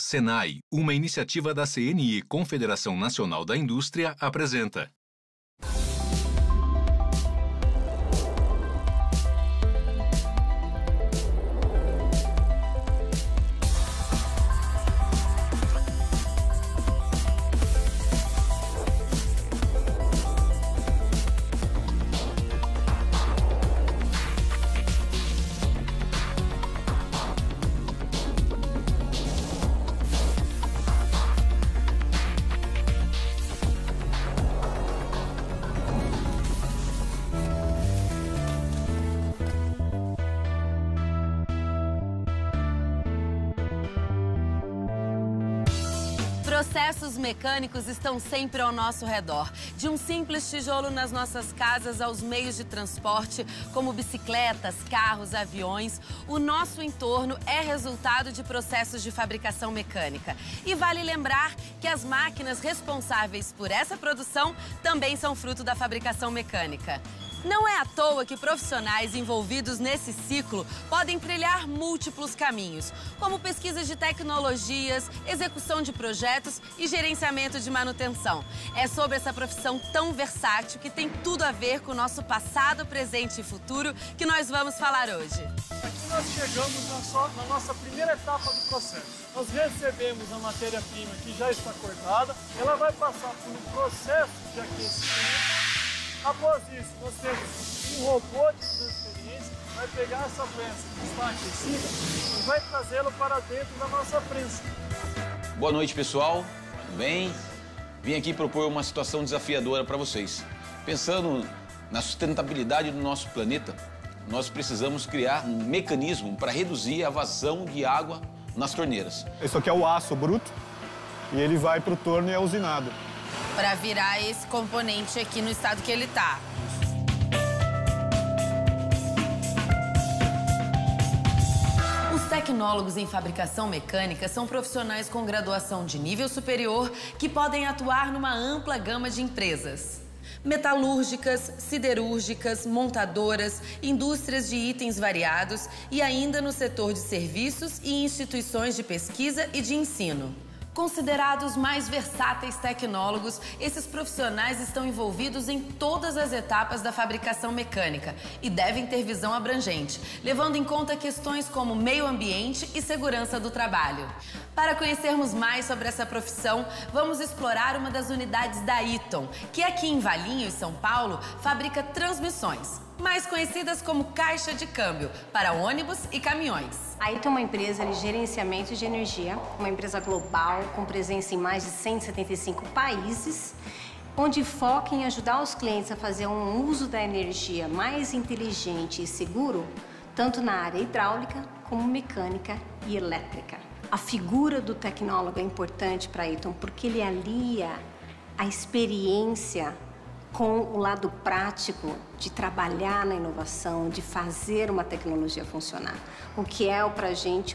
Senai, uma iniciativa da CNI, Confederação Nacional da Indústria, apresenta. Processos mecânicos estão sempre ao nosso redor. De um simples tijolo nas nossas casas aos meios de transporte, como bicicletas, carros, aviões, o nosso entorno é resultado de processos de fabricação mecânica. E vale lembrar que as máquinas responsáveis por essa produção também são fruto da fabricação mecânica. Não é à toa que profissionais envolvidos nesse ciclo podem trilhar múltiplos caminhos, como pesquisa de tecnologias, execução de projetos e gerenciamento de manutenção. É sobre essa profissão tão versátil que tem tudo a ver com o nosso passado, presente e futuro que nós vamos falar hoje. Aqui nós chegamos na nossa primeira etapa do processo. Nós recebemos a matéria-prima que já está cortada, ela vai passar por um processo de aquecimento. Após isso, nós temos um robô de transferência, vai pegar essa prensa que está aquecida e vai trazê-la para dentro da nossa prensa. Boa noite, pessoal. Tudo bem? Vim aqui propor uma situação desafiadora para vocês. Pensando na sustentabilidade do nosso planeta, nós precisamos criar um mecanismo para reduzir a vazão de água nas torneiras. Isso aqui é o aço bruto e ele vai para o torno e é usinado. Para virar esse componente aqui no estado que ele está. Os tecnólogos em fabricação mecânica são profissionais com graduação de nível superior que podem atuar numa ampla gama de empresas. Metalúrgicas, siderúrgicas, montadoras, indústrias de itens variados e ainda no setor de serviços e instituições de pesquisa e de ensino. Considerados mais versáteis tecnólogos, esses profissionais estão envolvidos em todas as etapas da fabricação mecânica e devem ter visão abrangente, levando em conta questões como meio ambiente e segurança do trabalho. Para conhecermos mais sobre essa profissão, vamos explorar uma das unidades da Eaton, que aqui em Valinhos, São Paulo, fabrica transmissões, mais conhecidas como caixa de câmbio, para ônibus e caminhões. A Eaton é uma empresa de gerenciamento de energia, uma empresa global com presença em mais de 175 países, onde foca em ajudar os clientes a fazer um uso da energia mais inteligente e seguro, tanto na área hidráulica como mecânica e elétrica. A figura do tecnólogo é importante para a Eaton porque ele alia a experiência com o lado prático de trabalhar na inovação, de fazer uma tecnologia funcionar, o que é para a gente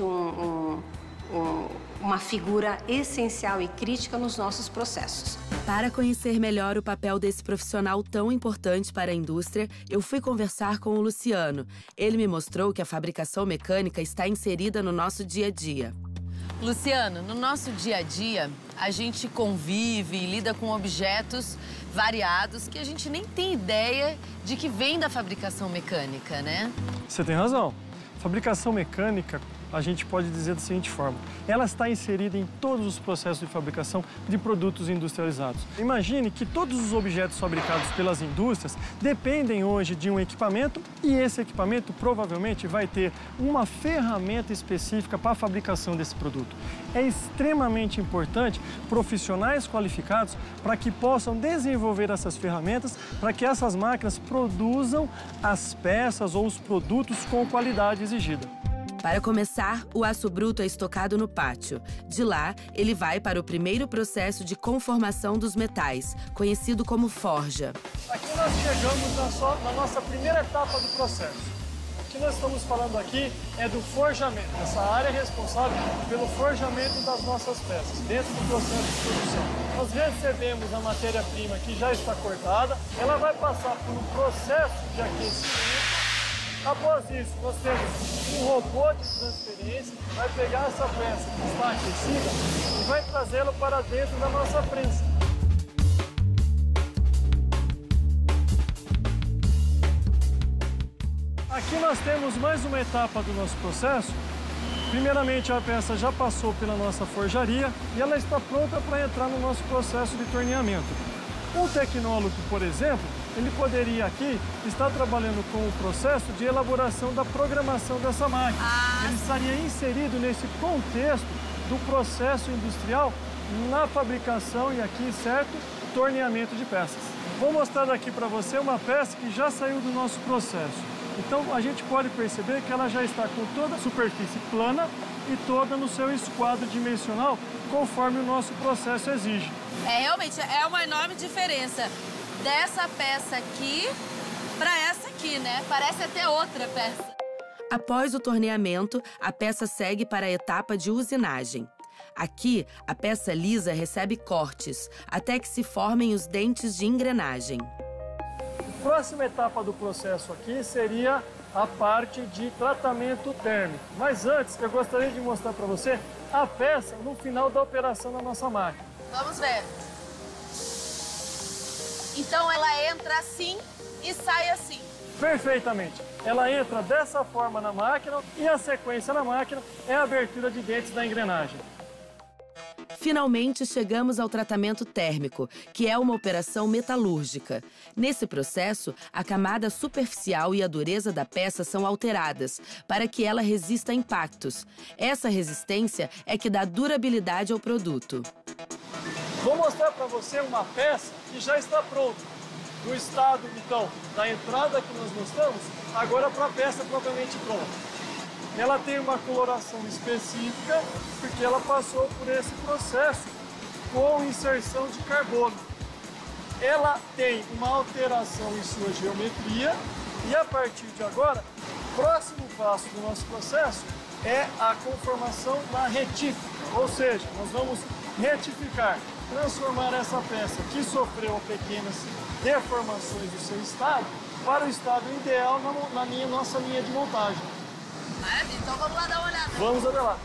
uma figura essencial e crítica nos nossos processos. Para conhecer melhor o papel desse profissional tão importante para a indústria, eu fui conversar com o Luciano. Ele me mostrou que a fabricação mecânica está inserida no nosso dia a dia. Luciano, no nosso dia a dia, a gente convive e lida com objetos variados que a gente nem tem ideia de que vem da fabricação mecânica, né? Você tem razão. Fabricação mecânica, a gente pode dizer da seguinte forma: ela está inserida em todos os processos de fabricação de produtos industrializados. Imagine que todos os objetos fabricados pelas indústrias dependem hoje de um equipamento e esse equipamento provavelmente vai ter uma ferramenta específica para a fabricação desse produto. É extremamente importante profissionais qualificados para que possam desenvolver essas ferramentas para que essas máquinas produzam as peças ou os produtos com qualidade exigida. Para começar, o aço bruto é estocado no pátio. De lá, ele vai para o primeiro processo de conformação dos metais, conhecido como forja. Aqui nós chegamos na nossa primeira etapa do processo. O que nós estamos falando aqui é do forjamento. Essa área é responsável pelo forjamento das nossas peças, dentro do processo de produção. Nós recebemos a matéria-prima que já está cortada, ela vai passar por um processo de aquecimento. Após isso, nós temos um robô de transferência que vai pegar essa peça que está aquecida e vai trazê-la para dentro da nossa prensa. Aqui nós temos mais uma etapa do nosso processo. Primeiramente, a peça já passou pela nossa forjaria e ela está pronta para entrar no nosso processo de torneamento. Um tecnólogo, por exemplo, ele poderia aqui estar trabalhando com o processo de elaboração da programação dessa máquina. Ele estaria inserido nesse contexto do processo industrial na fabricação e aqui, certo, torneamento de peças. Vou mostrar aqui para você uma peça que já saiu do nosso processo. Então, a gente pode perceber que ela já está com toda a superfície plana e toda no seu esquadro dimensional, conforme o nosso processo exige. Realmente, é uma enorme diferença dessa peça aqui para essa aqui, né? Parece até outra peça. Após o torneamento, a peça segue para a etapa de usinagem. Aqui, a peça lisa recebe cortes, até que se formem os dentes de engrenagem. A próxima etapa do processo aqui seria a parte de tratamento térmico. Mas antes, eu gostaria de mostrar para você a peça no final da operação da nossa máquina. Vamos ver. Então ela entra assim e sai assim. Perfeitamente. Ela entra dessa forma na máquina e a sequência na máquina é a abertura de dentes da engrenagem. Finalmente chegamos ao tratamento térmico, que é uma operação metalúrgica. Nesse processo, a camada superficial e a dureza da peça são alteradas para que ela resista a impactos. Essa resistência é que dá durabilidade ao produto. Vou mostrar para você uma peça que já está pronta. Do estado, então, da entrada que nós mostramos, agora para a peça propriamente pronta. Ela tem uma coloração específica porque ela passou por esse processo com inserção de carbono. Ela tem uma alteração em sua geometria e, a partir de agora, o próximo passo do nosso processo é a conformação da retífica, ou seja, nós vamos retificar, transformar essa peça que sofreu pequenas deformações do seu estado para o estado ideal na nossa linha de montagem. Maravilha, então vamos lá dar uma olhada. Vamos até lá.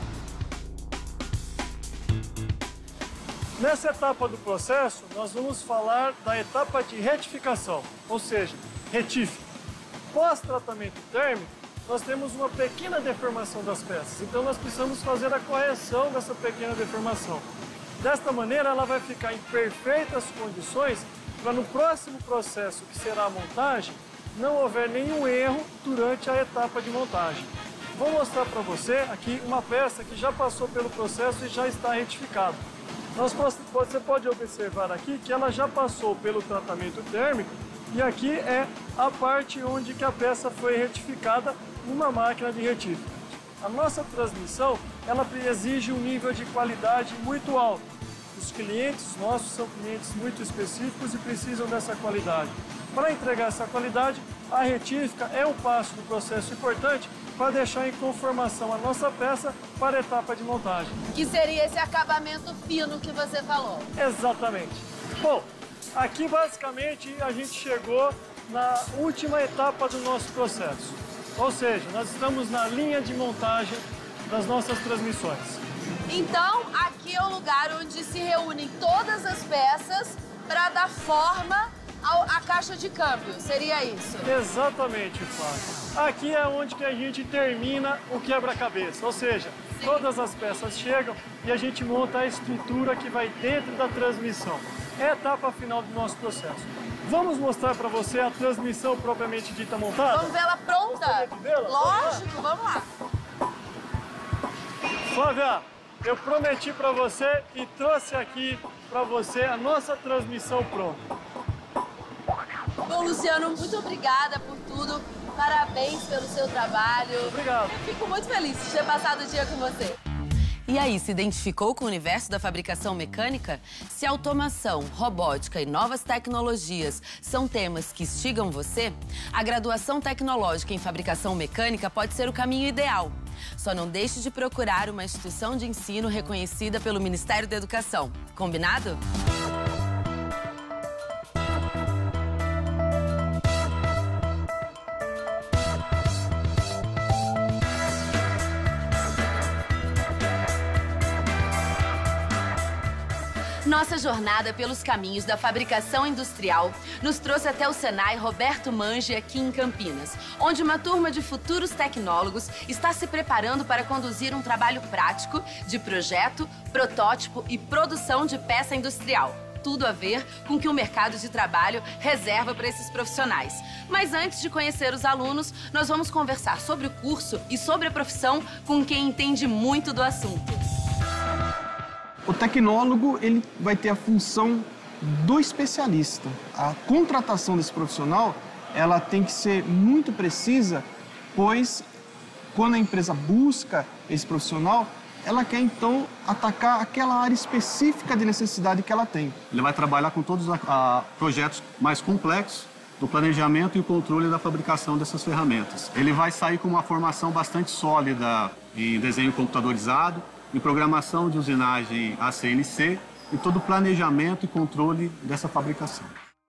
Nessa etapa do processo, nós vamos falar da etapa de retificação, ou seja, retífica. Pós-tratamento térmico, nós temos uma pequena deformação das peças, então nós precisamos fazer a correção dessa pequena deformação. Desta maneira, ela vai ficar em perfeitas condições para no próximo processo, que será a montagem, não houver nenhum erro durante a etapa de montagem. Vou mostrar para você aqui uma peça que já passou pelo processo e já está retificada. Você pode observar aqui que ela já passou pelo tratamento térmico e aqui é a parte onde que a peça foi retificada numa máquina de retífica. A nossa transmissão, ela exige um nível de qualidade muito alto. Os clientes nossos são clientes muito específicos e precisam dessa qualidade. Para entregar essa qualidade, a retífica é um passo do processo importante para deixar em conformação a nossa peça para a etapa de montagem. Que seria esse acabamento fino que você falou. Exatamente. Bom, aqui basicamente a gente chegou na última etapa do nosso processo. Ou seja, nós estamos na linha de montagem das nossas transmissões. Então, aqui é o lugar onde se reúnem todas as peças para dar forma à caixa de câmbio, seria isso? Exatamente, Flávio. Aqui é onde que a gente termina o quebra-cabeça, ou seja, todas as peças chegam e a gente monta a estrutura que vai dentro da transmissão. É a etapa final do nosso processo. Vamos mostrar para você a transmissão propriamente dita montada? Vamos vê-la pronta? Lógico, vamos lá. Flávia, eu prometi para você e trouxe aqui para você a nossa transmissão pronta. Bom, Luciano, muito obrigada por tudo. Parabéns pelo seu trabalho. Obrigado. Eu fico muito feliz de ter passado o dia com você. E aí, se identificou com o universo da fabricação mecânica? Se automação, robótica e novas tecnologias são temas que instigam você, a graduação tecnológica em fabricação mecânica pode ser o caminho ideal. Só não deixe de procurar uma instituição de ensino reconhecida pelo Ministério da Educação. Combinado? Nossa jornada pelos caminhos da fabricação industrial nos trouxe até o Senai Roberto Mange, aqui em Campinas, onde uma turma de futuros tecnólogos está se preparando para conduzir um trabalho prático de projeto, protótipo e produção de peça industrial. Tudo a ver com o que o mercado de trabalho reserva para esses profissionais. Mas antes de conhecer os alunos, nós vamos conversar sobre o curso e sobre a profissão com quem entende muito do assunto. O tecnólogo, ele vai ter a função do especialista. A contratação desse profissional, ela tem que ser muito precisa, pois quando a empresa busca esse profissional, ela quer então atacar aquela área específica de necessidade que ela tem. Ele vai trabalhar com todos os projetos mais complexos do planejamento e o controle da fabricação dessas ferramentas. Ele vai sair com uma formação bastante sólida em desenho computadorizado, em programação de usinagem ACNC e todo o planejamento e controle dessa fabricação.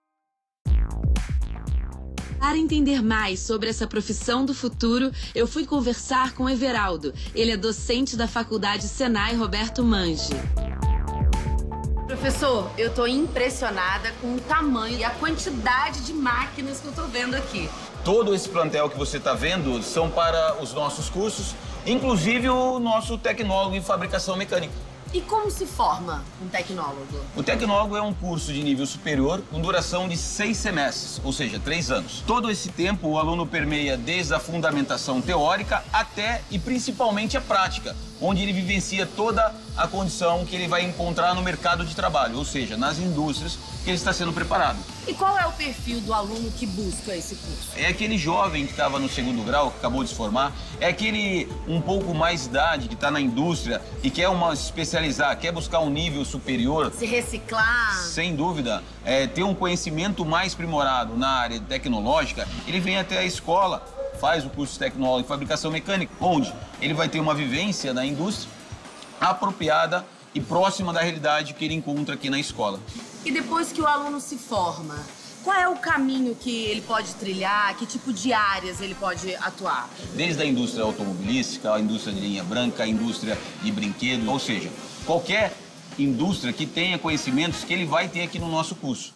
Para entender mais sobre essa profissão do futuro, eu fui conversar com Everaldo. Ele é docente da Faculdade Senai Roberto Mange. Professor, eu estou impressionada com o tamanho e a quantidade de máquinas que eu estou vendo aqui. Todo esse plantel que você está vendo são para os nossos cursos, inclusive o nosso tecnólogo em fabricação mecânica. E como se forma um tecnólogo? O tecnólogo é um curso de nível superior com duração de 6 semestres, ou seja, 3 anos. Todo esse tempo o aluno permeia desde a fundamentação teórica até e principalmente a prática, onde ele vivencia toda a condição que ele vai encontrar no mercado de trabalho, ou seja, nas indústrias que ele está sendo preparado. E qual é o perfil do aluno que busca esse curso? É aquele jovem que estava no segundo grau, que acabou de se formar, é aquele um pouco mais de idade, que está na indústria e quer se especializar, quer buscar um nível superior. Se reciclar. Sem dúvida, ter um conhecimento mais aprimorado na área tecnológica, ele vem até a escola, faz o curso de tecnólogo em fabricação mecânica, onde ele vai ter uma vivência na indústria apropriada e próxima da realidade que ele encontra aqui na escola. E depois que o aluno se forma, qual é o caminho que ele pode trilhar? Que tipo de áreas ele pode atuar? Desde a indústria automobilística, a indústria de linha branca, a indústria de brinquedos, ou seja, qualquer indústria que tenha conhecimentos que ele vai ter aqui no nosso curso.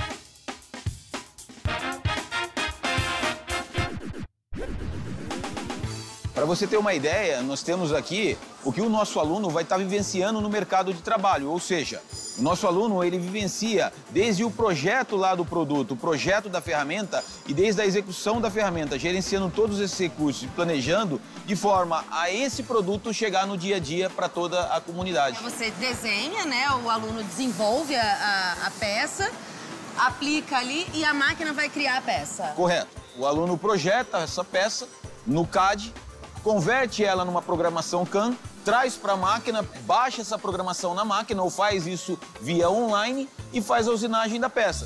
Para você ter uma ideia, nós temos aqui o que o nosso aluno vai estar vivenciando no mercado de trabalho, ou seja, o nosso aluno ele vivencia desde o projeto lá do produto, o projeto da ferramenta e desde a execução da ferramenta, gerenciando todos esses recursos e planejando de forma a esse produto chegar no dia a dia para toda a comunidade. Você desenha, né? O aluno desenvolve a peça, aplica ali e a máquina vai criar a peça. Correto. O aluno projeta essa peça no CAD, converte ela numa programação CAM, traz para a máquina, baixa essa programação na máquina ou faz isso via online e faz a usinagem da peça.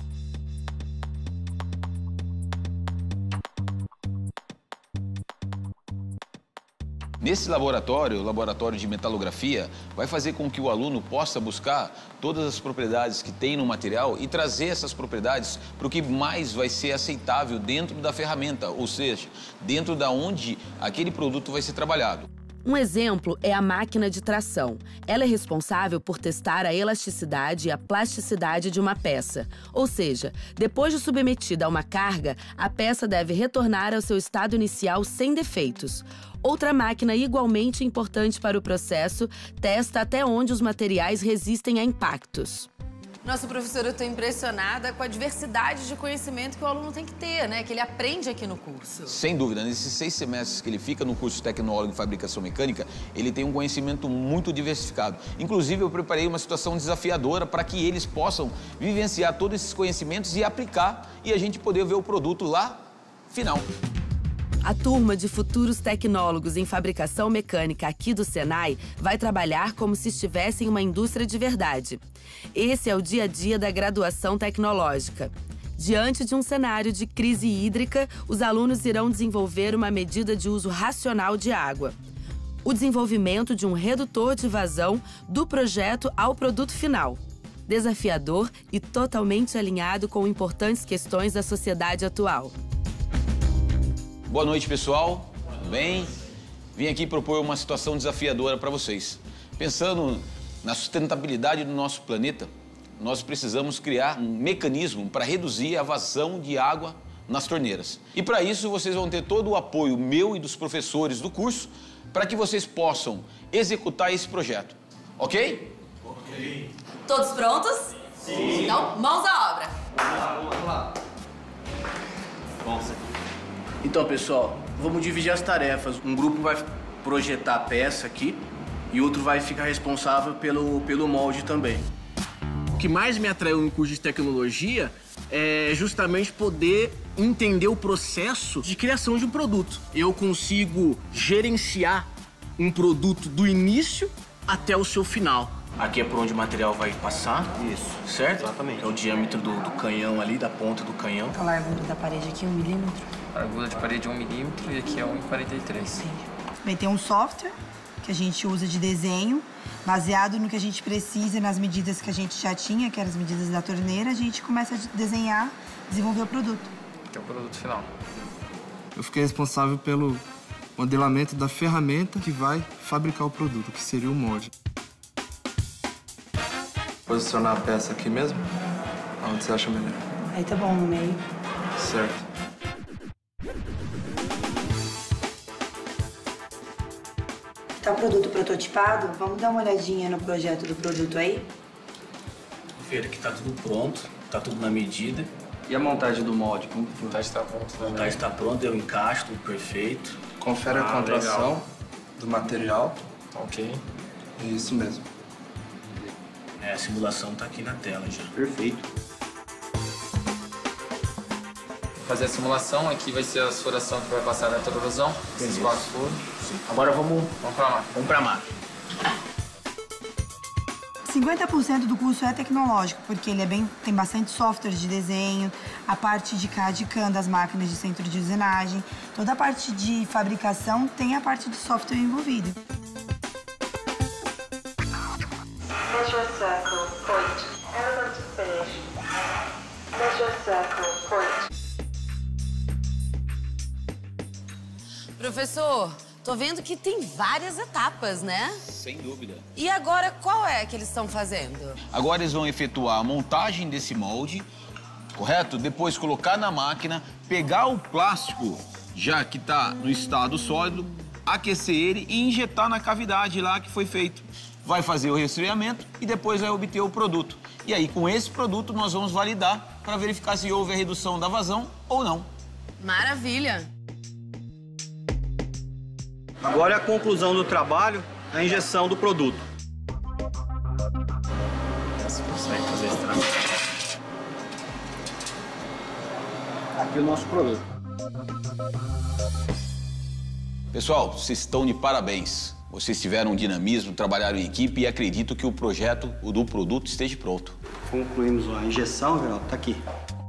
Nesse laboratório, o laboratório de metalografia, vai fazer com que o aluno possa buscar todas as propriedades que tem no material e trazer essas propriedades para o que mais vai ser aceitável dentro da ferramenta, ou seja, dentro da onde aquele produto vai ser trabalhado. Um exemplo é a máquina de tração. Ela é responsável por testar a elasticidade e a plasticidade de uma peça. Ou seja, depois de submetida a uma carga, a peça deve retornar ao seu estado inicial sem defeitos. Outra máquina igualmente importante para o processo testa até onde os materiais resistem a impactos. Nossa, professora, eu estou impressionada com a diversidade de conhecimento que o aluno tem que ter, né? Que ele aprende aqui no curso. Sem dúvida, nesses 6 semestres que ele fica no curso de tecnólogo em fabricação mecânica, ele tem um conhecimento muito diversificado. Inclusive, eu preparei uma situação desafiadora para que eles possam vivenciar todos esses conhecimentos e aplicar e a gente poder ver o produto lá, final. A turma de futuros tecnólogos em fabricação mecânica aqui do Senai vai trabalhar como se estivesse em uma indústria de verdade. Esse é o dia a dia da graduação tecnológica. Diante de um cenário de crise hídrica, os alunos irão desenvolver uma medida de uso racional de água. O desenvolvimento de um redutor de vazão do projeto ao produto final. Desafiador e totalmente alinhado com importantes questões da sociedade atual. Boa noite, pessoal. Tudo bem? Vim aqui propor uma situação desafiadora para vocês. Pensando na sustentabilidade do nosso planeta, nós precisamos criar um mecanismo para reduzir a vazão de água nas torneiras. E para isso vocês vão ter todo o apoio meu e dos professores do curso para que vocês possam executar esse projeto. Ok? Ok. Todos prontos? Sim. Então, mãos à obra. Vamos lá. Então, pessoal, vamos dividir as tarefas. Um grupo vai projetar a peça aqui e outro vai ficar responsável pelo molde também. O que mais me atraiu no curso de tecnologia é justamente poder entender o processo de criação de um produto. Eu consigo gerenciar um produto do início até o seu final. Aqui é por onde o material vai passar. Isso. Certo? Exatamente. É o diâmetro do canhão ali, da ponta do canhão. A largura da parede aqui é 1 milímetro. A largura de parede é 1 milímetro e aqui é 1,43. Sim. Bem, tem um software que a gente usa de desenho, baseado no que a gente precisa, nas medidas que a gente já tinha, que eram as medidas da torneira, a gente começa a desenhar, desenvolver o produto. Que é o produto final. Eu fiquei responsável pelo modelamento da ferramenta que vai fabricar o produto, que seria o molde. Posicionar a peça aqui mesmo? Onde você acha melhor? Aí tá bom, no meio. Certo. Tá o produto prototipado? Vamos dar uma olhadinha no projeto do produto aí? Ver que tá tudo pronto, tá tudo na medida. E a montagem do molde? Como que foi? A montagem está pronta também. A montagem está pronta, eu encaixo, tudo perfeito. Confere a contração legal. Do material. Ok. Isso mesmo. A simulação tá aqui na tela já. Perfeito. Vou fazer a simulação, aqui vai ser a furação que vai passar da torosão. Esses 4 furos. Agora vamos pra máquina. Vamos pra máquina. 50% do curso é tecnológico, porque ele tem bastante software de desenho, a parte de CAD e CAM das máquinas de centro de usinagem, toda a parte de fabricação tem a parte de software envolvida. Measure circle, point. Element to finish. Measure circle, point. Professor, tô vendo que tem várias etapas, né? Sem dúvida. E agora, qual é que eles estão fazendo? Agora eles vão efetuar a montagem desse molde, correto? Depois colocar na máquina, pegar o plástico, já que está no estado sólido, aquecer ele e injetar na cavidade lá que foi feito. Vai fazer o resfriamento e depois vai obter o produto. E aí, com esse produto, nós vamos validar para verificar se houve a redução da vazão ou não. Maravilha! Agora é a conclusão do trabalho, a injeção do produto. Você consegue fazer esse trabalho. Aqui o nosso produto. Pessoal, vocês estão de parabéns. Vocês tiveram um dinamismo, trabalharam em equipe e acredito que o projeto do produto esteja pronto. Concluímos a injeção, Geraldo, tá aqui.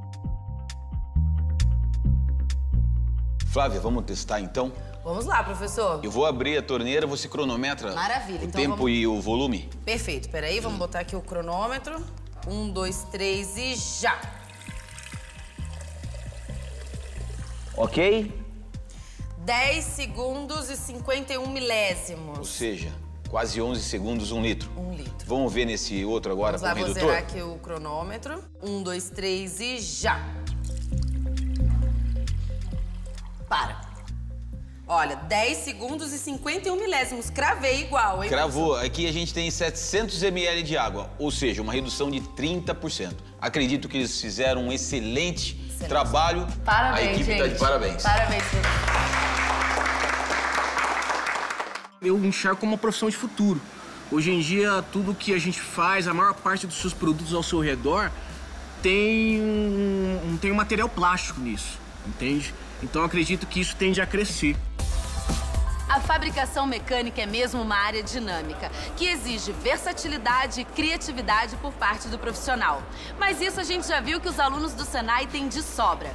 Flávia, vamos testar então? Vamos lá, professor. Eu vou abrir a torneira, você cronometra Maravilha, o então tempo vamos... e o volume? Perfeito, peraí, vamos botar aqui o cronômetro. 1, 2, 3 e já! Ok? 10 segundos e 51 milésimos. Ou seja, quase 11 segundos, 1 litro. 1 litro. Vamos ver nesse outro agora com o Vamos lá, redutor? vou zerar aqui o cronômetro. 1, 2, 3 e já! Para. Olha, 10 segundos e 51 milésimos. Cravei igual, hein? Cravou. Professor? Aqui a gente tem 700 ml de água, ou seja, uma redução de 30%. Acredito que eles fizeram um excelente trabalho. Parabéns, a equipe gente. está de parabéns. Parabéns, senhor. Eu enxergo como uma profissão de futuro. Hoje em dia, tudo que a gente faz, a maior parte dos seus produtos ao seu redor, tem um material plástico nisso, entende? Então, eu acredito que isso tende a crescer. A fabricação mecânica é mesmo uma área dinâmica, que exige versatilidade e criatividade por parte do profissional. Mas isso a gente já viu que os alunos do Senai têm de sobra.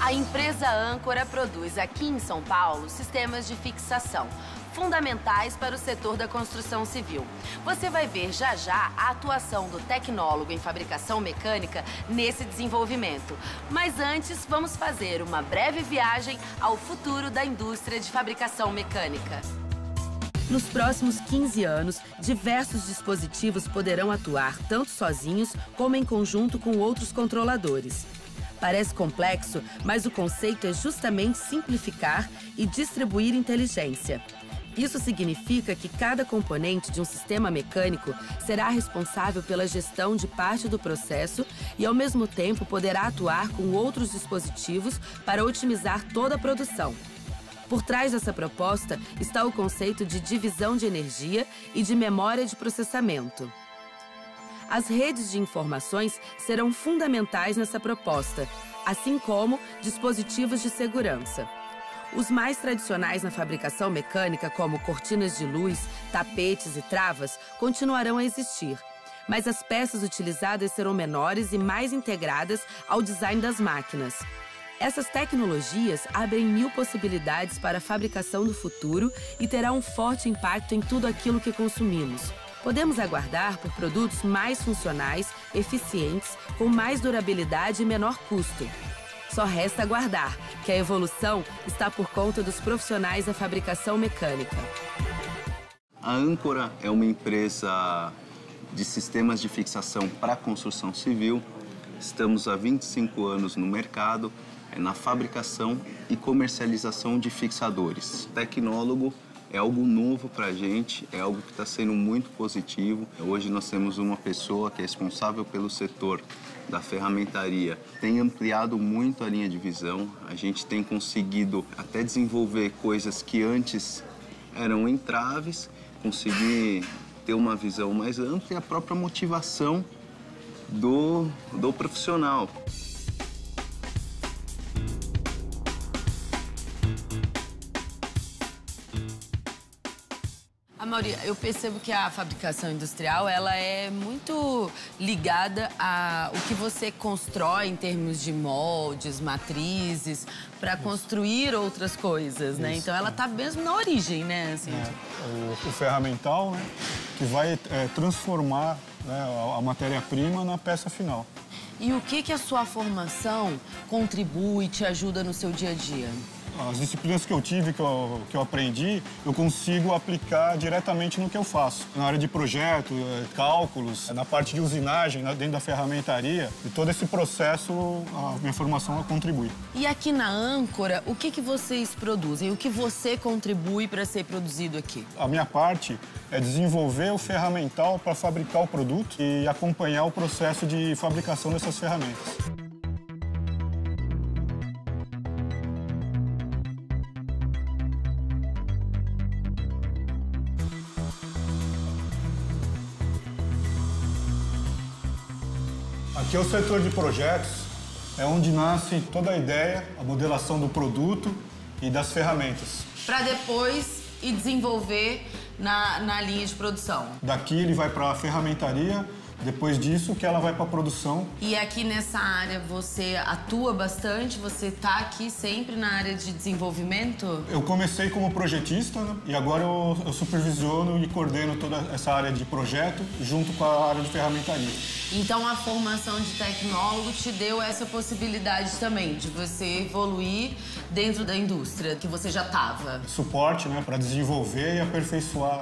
A empresa Âncora produz aqui em São Paulo sistemas de fixação, fundamentais para o setor da construção civil. Você vai ver já já a atuação do tecnólogo em fabricação mecânica nesse desenvolvimento. Mas antes, vamos fazer uma breve viagem ao futuro da indústria de fabricação mecânica. Nos próximos 15 anos, diversos dispositivos poderão atuar tanto sozinhos como em conjunto com outros controladores. Parece complexo, mas o conceito é justamente simplificar e distribuir inteligência. Isso significa que cada componente de um sistema mecânico será responsável pela gestão de parte do processo e, ao mesmo tempo, poderá atuar com outros dispositivos para otimizar toda a produção. Por trás dessa proposta está o conceito de divisão de energia e de memória de processamento. As redes de informações serão fundamentais nessa proposta, assim como dispositivos de segurança. Os mais tradicionais na fabricação mecânica, como cortinas de luz, tapetes e travas, continuarão a existir, mas as peças utilizadas serão menores e mais integradas ao design das máquinas. Essas tecnologias abrem 1000 possibilidades para a fabricação do futuro e terão um forte impacto em tudo aquilo que consumimos. Podemos aguardar por produtos mais funcionais, eficientes, com mais durabilidade e menor custo. Só resta aguardar, que a evolução está por conta dos profissionais da fabricação mecânica. A Âncora é uma empresa de sistemas de fixação para a construção civil. Estamos há 25 anos no mercado, na fabricação e comercialização de fixadores. Tecnólogo é algo novo para a gente, é algo que está sendo muito positivo. Hoje nós temos uma pessoa que é responsável pelo setor da ferramentaria. Tem ampliado muito a linha de visão. A gente tem conseguido até desenvolver coisas que antes eram entraves, conseguir ter uma visão mais ampla e a própria motivação do profissional. Amaury, eu percebo que a fabricação industrial ela é muito ligada ao que você constrói em termos de moldes, matrizes, para construir outras coisas, né? Então ela está mesmo na origem, né? Assim, o ferramental, né, que vai transformar, né, a matéria-prima na peça final. E o que a sua formação contribui, te ajuda no seu dia a dia? As disciplinas que eu tive, que eu aprendi, eu consigo aplicar diretamente no que eu faço. Na área de projeto, cálculos, na parte de usinagem, dentro da ferramentaria. E todo esse processo, a minha formação contribui. E aqui na Âncora, o que vocês produzem? O que você contribui para ser produzido aqui? A minha parte é desenvolver o ferramental para fabricar o produto e acompanhar o processo de fabricação dessas ferramentas. Aqui é o setor de projetos, é onde nasce toda a ideia, a modelação do produto e das ferramentas. Para depois ir desenvolver na linha de produção. Daqui ele vai para a ferramentaria, depois disso que ela vai para a produção. E aqui nessa área você atua bastante? Você está aqui sempre na área de desenvolvimento? Eu comecei como projetista, né? E agora eu supervisiono e coordeno toda essa área de projeto junto com a área de ferramentaria. Então a formação de tecnólogo te deu essa possibilidade também de você evoluir dentro da indústria que você já estava? Suporte, né, para desenvolver e aperfeiçoar.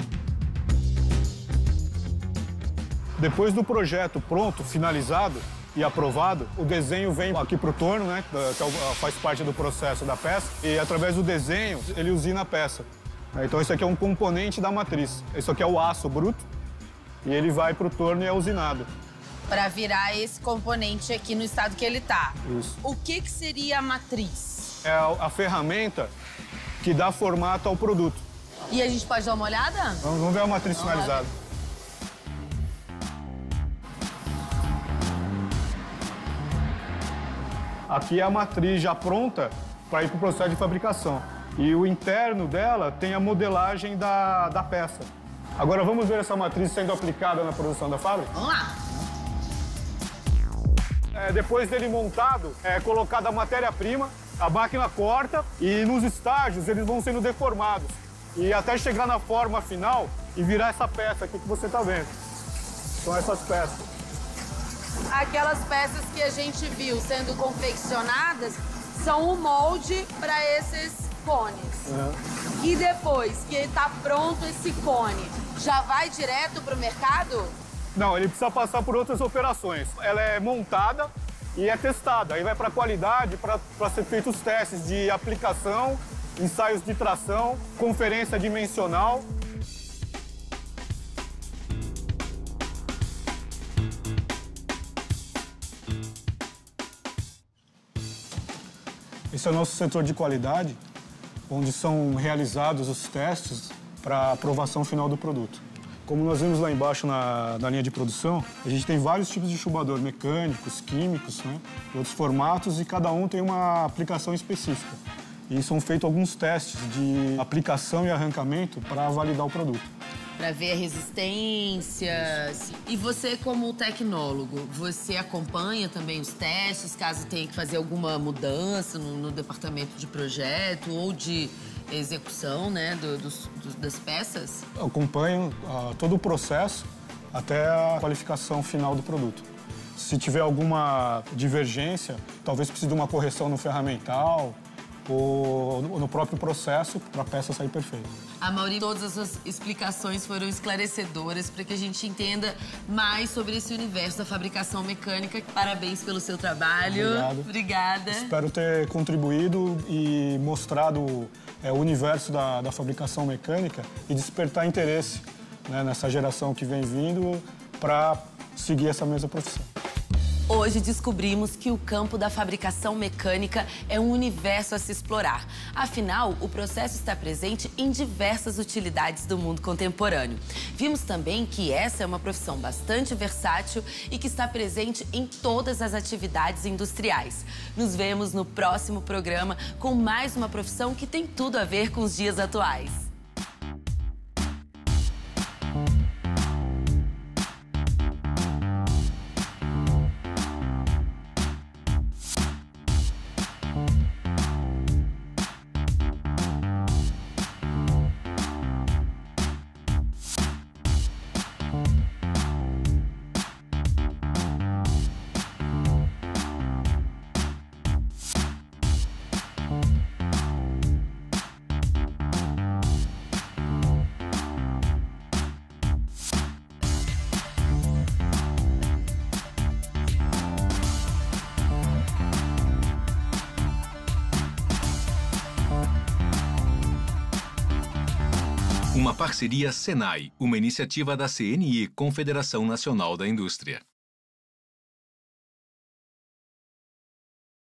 Depois do projeto pronto, finalizado e aprovado, o desenho vem aqui para o torno, né, que faz parte do processo da peça, e através do desenho ele usina a peça. Então isso aqui é um componente da matriz. Isso aqui é o aço bruto e ele vai para o torno e é usinado. Para virar esse componente aqui no estado que ele está. Isso. O que seria a matriz? É a ferramenta que dá formato ao produto. E a gente pode dar uma olhada? Vamos ver a matriz finalizada. Aqui é a matriz já pronta para ir para o processo de fabricação. E o interno dela tem a modelagem da peça. Agora vamos ver essa matriz sendo aplicada na produção da fábrica? Vamos lá! Depois dele montado, é colocada a matéria-prima, a máquina corta e nos estágios eles vão sendo deformados. E até chegar na forma final e virar essa peça aqui que você está vendo. São essas peças. Aquelas peças que a gente viu sendo confeccionadas são o molde para esses cones. E depois que está pronto esse cone, já vai direto para o mercado? Não, ele precisa passar por outras operações. Ela é montada e é testada. Aí vai para a qualidade, para ser feitos testes de aplicação, ensaios de tração, conferência dimensional. Esse é o nosso setor de qualidade, onde são realizados os testes para aprovação final do produto. Como nós vimos lá embaixo na linha de produção, a gente tem vários tipos de enxugador, mecânicos, químicos, né, e outros formatos, e cada um tem uma aplicação específica. E são feitos alguns testes de aplicação e arrancamento para validar o produto. Para ver a resistência. E você, como tecnólogo, você acompanha também os testes, caso tenha que fazer alguma mudança no departamento de projeto ou de execução, né, das peças? Eu acompanho todo o processo até a qualificação final do produto. Se tiver alguma divergência, talvez precise de uma correção no ferramental ou no próprio processo para a peça sair perfeita. Amaury, todas as suas explicações foram esclarecedoras para que a gente entenda mais sobre esse universo da fabricação mecânica. Parabéns pelo seu trabalho. Obrigado. Obrigada. Espero ter contribuído e mostrado o universo da fabricação mecânica e despertar interesse, né, nessa geração que vem vindo para seguir essa mesma profissão. Hoje descobrimos que o campo da fabricação mecânica é um universo a se explorar. Afinal, o processo está presente em diversas utilidades do mundo contemporâneo. Vimos também que essa é uma profissão bastante versátil e que está presente em todas as atividades industriais. Nos vemos no próximo programa com mais uma profissão que tem tudo a ver com os dias atuais. Uma parceria Senai, uma iniciativa da CNI, Confederação Nacional da Indústria.